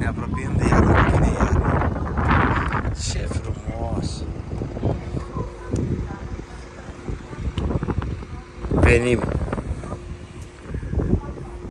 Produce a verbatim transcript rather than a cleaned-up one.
Ne apropiem de iarnă, nu vine iarnă. Ce frumos! Venim!